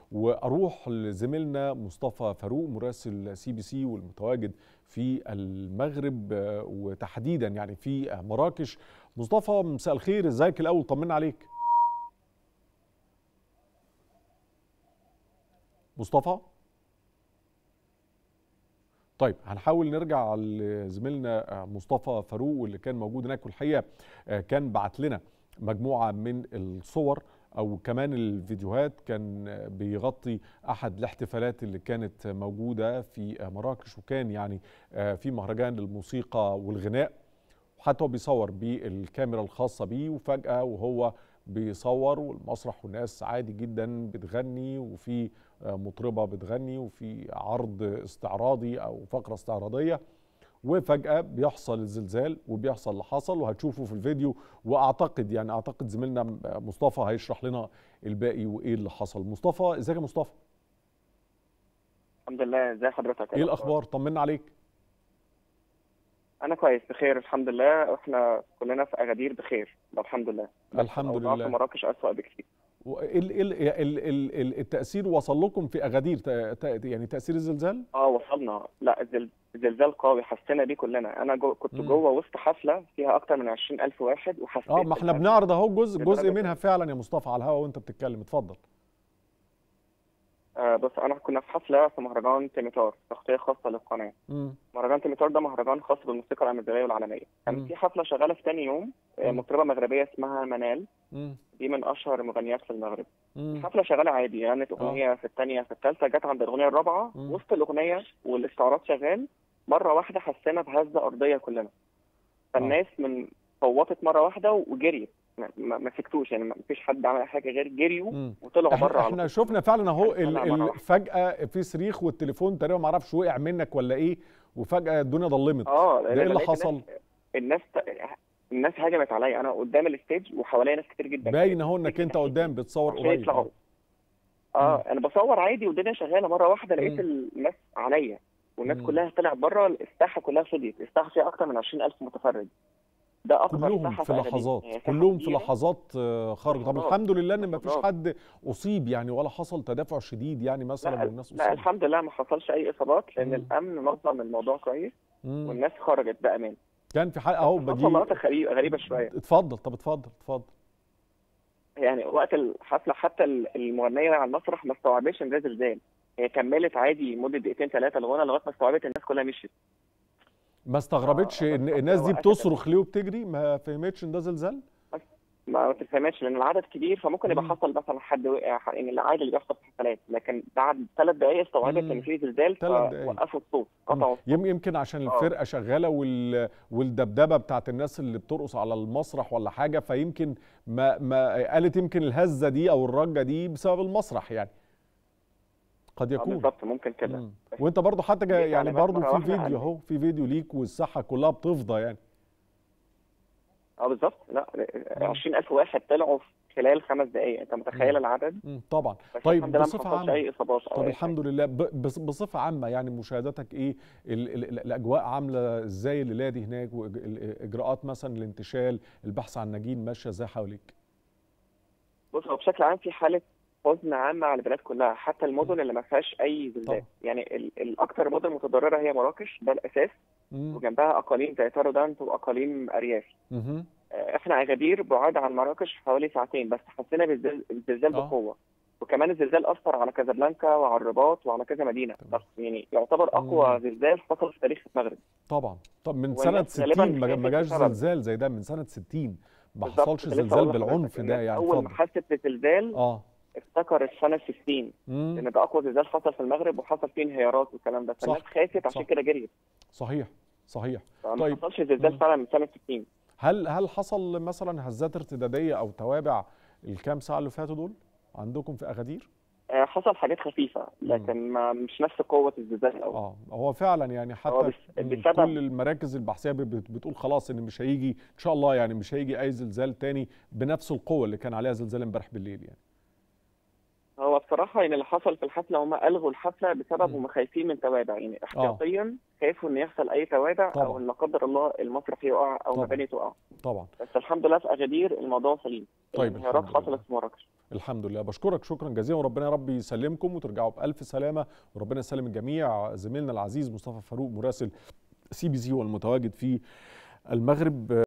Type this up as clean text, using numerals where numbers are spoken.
واروح لزميلنا مصطفى فاروق مراسل CBC والمتواجد في المغرب وتحديدا يعني في مراكش. مصطفى مساء الخير، ازيك؟ الاول طمنا عليك. مصطفى؟ طيب هنحاول نرجع لزميلنا مصطفى فاروق واللي كان موجود هناك، والحقيقه كان بعت لنا مجموعه من الصور او كمان الفيديوهات، كان بيغطي احد الاحتفالات اللي كانت موجوده في مراكش، وكان يعني في مهرجان للموسيقى والغناء، وحتى هو بيصور بالكاميرا الخاصه بيه، وفجاه وهو بيصور والمسرح والناس عادي جدا بتغني، وفي مطربة بتغني، وفي عرض استعراضي أو فقرة استعراضية، وفجأة بيحصل الزلزال وبيحصل اللي حصل وهتشوفه في الفيديو. وأعتقد أعتقد زميلنا مصطفى هيشرح لنا الباقي وإيه اللي حصل. مصطفى، إزيك يا مصطفى؟ الحمد لله. ازي حضرتك؟ إيه الأخبار؟ طمنا عليك. انا كويس بخير الحمد لله، واحنا كلنا في اغادير بخير الحمد لله. الحمد لله. في مراكش اسوأ بكتير. التأثير وصل لكم في أغادير يعني تأثير الزلزال؟ وصلنا. لا الزلزال قوي، حسينا بيه كلنا. انا كنت جوه وسط حفله فيها اكتر من 20,000 واحد وحسيت ما احنا بنعرض اهو جزء منها فعلا يا مصطفى على الهواء وانت بتتكلم، اتفضل. بص، كنا في حفله في مهرجان تيميتار، تغطيه خاصه للقناه. مهرجان تيميتار ده مهرجان خاص بالموسيقى الامازيغيه والعالميه. كان في حفله شغاله في ثاني يوم، مطربه مغربيه اسمها منال. دي من اشهر المغنيات في المغرب. الحفله شغاله عادي، غنت اغنيه في الثانيه في الثالثه، جت عند الاغنيه الرابعه وسط الاغنيه والاستعراض شغال، مره واحده حسينا بهزه ارضيه كلنا. فالناس من صوتت مره واحده وجريت، ما سكتوش، يعني ما فيش حد عمل حاجه غير جريوا وطلعوا بره. احنا شفنا فعلا اهو فجاه في صريخ والتليفون تقريبا ما اعرفش وقع منك ولا ايه، وفجاه الدنيا ضلمت. ده ايه اللي حصل؟ الناس هجمت عليا، انا قدام الستيج وحواليا ناس كتير جدا. باين اهو انك انت قدام بتصور قريب. انا بصور عادي والدنيا شغاله، مره واحده لقيت الناس عليا والناس كلها طلعت بره. الساحه كلها فضيت، الساحه فيها اكتر من 20,000 متفرج. ده اكبر كلهم ساحه في لحظات، كلهم في لحظات خرج. طب الحمد لله ان ما فيش حد اصيب يعني، ولا حصل تدافع شديد يعني مثلا والناس اصيبت. لا الحمد لله ما حصلش اي اصابات، لان الامن نظم الموضوع كويس والناس خرجت بامان. كان في حق اهو بدي مناطق غريبه شويه. اتفضل. طب اتفضل. يعني وقت الحفله حتى المغنيه على المسرح ما استوعبتش ان ده زلزال، هي كملت عادي مده دقيقتين ثلاثه الغنى لغايه ما استوعبت الناس كلها مشيت. ما استغربتش ان الناس دي بتصرخ ليه وبتجري؟ ما فهمتش ان ده زلزال؟ ما تفهمتش لان العدد كبير، فممكن يبقى حصل مثلا حد وقع، يعني العادي اللي بيحصل في الحفلات، لكن بعد 3 دقائق استوعبت ان في زلزال فوقفوا الصوت، قطعوا الصوت. يمكن عشان الفرقه شغاله والدبدبه بتاعت الناس اللي بترقص على المسرح ولا حاجه، فيمكن ما قالت يمكن الهزه دي او الرجه دي بسبب المسرح يعني. قد يكون بالظبط، ممكن كده. وانت برضو حتى يعني برضو في فيديو اهو، في فيديو ليك والساحه كلها بتفضى يعني. بالظبط. لا 20,000 واحد طلعوا في خلال 5 دقائق، انت متخيل العدد؟ طبعا. طيب بصفه عامه اي اصابات طب الحمد لله. بصفه عامه يعني مشاهدتك ايه؟ الاجواء عامله ازاي الليله دي هناك؟ واجراءات مثلا الانتشال، البحث عن نجين ماشيه ازاي حواليك؟ بص، هو بشكل عام في حاله حزن عامه على البلاد كلها، حتى المدن اللي ما فيهاش اي زلزال. يعني الاكثر مدن متضرره هي مراكش، ده الاساس، وجنبها اقاليم زي تارودانت واقاليم ارياف. احنا اغادير بعاد عن مراكش حوالي ساعتين بس، حسينا بالزلزال بقوه. وكمان الزلزال اثر على كازابلانكا وعلى الرباط وعلى كذا مدينه، يعني يعتبر اقوى زلزال حصل في تاريخ المغرب. طبعا. طب من سنه 60 ما جاش زلزال زي ده، من سنه 60 ما حصلش زلزال بالعنف ده يعني. اول ما حست بالزلزال افتكرت سنه 60 لان ده اقوى زلزال حصل في المغرب وحصل فيه انهيارات والكلام ده، فالناس خافت عشان كده جريت. صحيح. طيب ما حصلش زلزال فعلا من سنه 60. هل حصل مثلا هزات ارتداديه او توابع الكام ساعه اللي فاتوا دول عندكم في اغادير؟ حصل حاجات خفيفه لكن مش نفس قوه الزلزال الاول. هو فعلا يعني حتى كل المراكز البحثيه بتقول خلاص ان مش هيجي ان شاء الله، يعني مش هيجي اي زلزال تاني بنفس القوه اللي كان عليها زلزال امبارح بالليل يعني. هو بصراحة يعني اللي حصل في الحفلة هم ألغوا الحفلة بسبب هم خايفين من توابع، يعني احتياطيا خافوا إن يحصل أي توابع أو إن لا قدر الله المسرح يقع أو مباني تقع. طبعا. بس الحمد لله في أغادير الموضوع سليم. طيب الانهيارات حصلت في مراكش. الحمد لله. بشكرك شكرا جزيلا، وربنا يا رب يسلمكم وترجعوا بألف سلامة، وربنا يسلم الجميع. زميلنا العزيز مصطفى فاروق مراسل CBC والمتواجد في المغرب.